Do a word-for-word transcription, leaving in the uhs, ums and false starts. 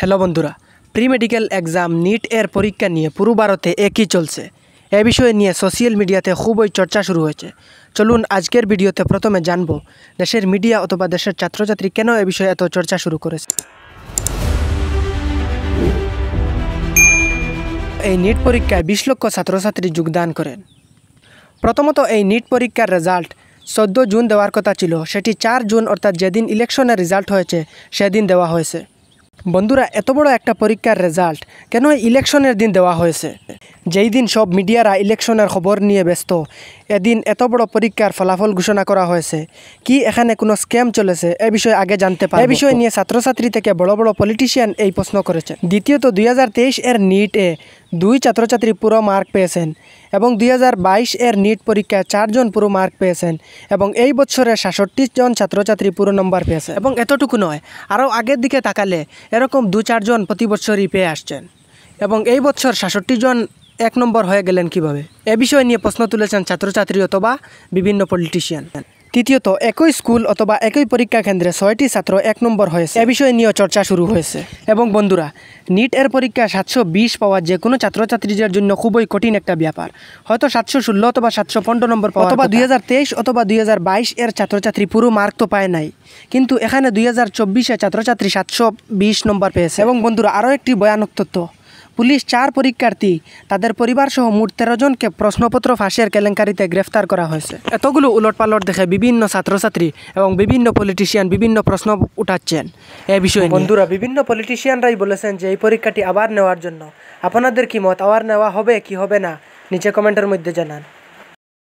Hello বন্ধুরা, pre medical exam NEET এর পরীক্ষা নিয়ে পুরো ভারতে একই চলছে। এ বিষয়ে নিয়ে সোশ্যাল মিডিয়াতে খুবই চর্চা শুরু হয়েছে। চলুন আজকের ভিডিওতে প্রথমে জানব দেশের মিডিয়া অথবা দেশের ছাত্রছাত্রী কেন এ বিষয়ে এত চর্চা শুরু করেছে। এই নিট পরীক্ষায় বিশ লক্ষ ছাত্রছাত্রী যোগদান করেন। প্রথমত এই নিট পরীক্ষার রেজাল্ট চোদ্দো জুন দেওয়ার কথা ছিল, সেটি চার জুন অর্থাৎ যেদিন ইলেকশনের রেজাল্ট হয়েছে সেদিন দেওয়া হয়েছে। বন্ধুরা, এত বড় একটা পরীক্ষার রেজাল্ট কেন ইলেকশনের দিন দেওয়া হয়েছে? যেই দিন সব মিডিয়ারা ইলেকশনের খবর নিয়ে ব্যস্ত, এদিন এত বড় পরীক্ষার ফলাফল ঘোষণা করা হয়েছে। কি এখানে কোনো স্ক্যাম চলেছে? এ বিষয়ে আগে জানতে পারব। এ বিষয় নিয়ে ছাত্রছাত্রী থেকে বড় বড় পলিটিশিয়ান এই প্রশ্ন করেছে। দ্বিতীয়ত দুই হাজার তেইশ এর নিটে দুই ছাত্রছাত্রী পুরো মার্ক পেয়েছেন এবং দুই হাজার বাইশ এর নিট পরীক্ষায় চারজন পুরো মার্ক পেয়েছেন এবং এই বছরে সাতষট্টি জন ছাত্রছাত্রী পুরো নম্বর পেয়েছে। এবং এতটুকু নয়, আরও আগের দিকে তাকালে এরকম দু চারজন প্রতি বছরই পেয়ে আসছেন এবং এই বছর সাতষট্টি জন এক নম্বর হয়ে গেলেন কিভাবে? এ বিষয় নিয়ে প্রশ্ন তুলেছেন ছাত্রছাত্রী অথবা বিভিন্ন পলিটিশিয়ান। তৃতীয়ত, একই স্কুল অথবা একই পরীক্ষা কেন্দ্রে ছয়টি ছাত্র এক নম্বর হয়েছে, এ বিষয় নিয়েও চর্চা শুরু হয়েছে। এবং বন্ধুরা, নিট এর পরীক্ষা সাতশো বিশ পাওয়া যে কোনো ছাত্রছাত্রীদের জন্য খুবই কঠিন একটা ব্যাপার। হয়তো সাতশো ষোলো অথবা সাতশো পনেরো নম্বর পাওয়া, অথবা দুই হাজার তেইশ অথবা দুই হাজার বাইশ এর ছাত্রছাত্রী পুরো মার্ক তো পায় নাই, কিন্তু এখানে দুই হাজার চব্বিশে ছাত্রছাত্রী সাতশো বিশ নম্বর পেয়েছে। এবং বন্ধুরা, আরও একটি ভয়ানক তথ্য, পুলিশ চার পরীক্ষার্থী তাদের পরিবার সহ মোট তেরো জনকে প্রশ্নপত্র ফাঁসের কেলেঙ্কারিতে গ্রেফতার করা হয়েছে। এতগুলো উলটপালট দেখে বিভিন্ন ছাত্রছাত্রী এবং বিভিন্ন পলিটিশিয়ান বিভিন্ন প্রশ্ন উঠাচ্ছেন এ বিষয়ে। বন্ধুরা, বিভিন্ন পলিটিশিয়ানরাই বলেছেন যে এই পরীক্ষাটি আবার নেওয়ার জন্য। আপনাদের কি মত? আবার নেওয়া হবে কি হবে না নিচে কমেন্টের মধ্যে জানান।